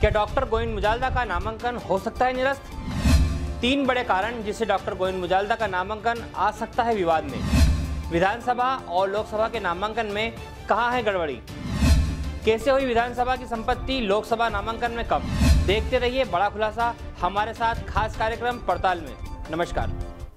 क्या डॉक्टर गोविंद मुजाल्दा का नामांकन हो सकता है निरस्त? 3 बड़े कारण जिससे डॉक्टर गोविंद मुजाल्दा का नामांकन आ सकता है विवाद में। विधानसभा और लोकसभा के नामांकन में कहाँ है गड़बड़ी? कैसे हुई विधानसभा की संपत्ति लोकसभा नामांकन में कम? देखते रहिए बड़ा खुलासा हमारे साथ खास कार्यक्रम पड़ताल में। नमस्कार।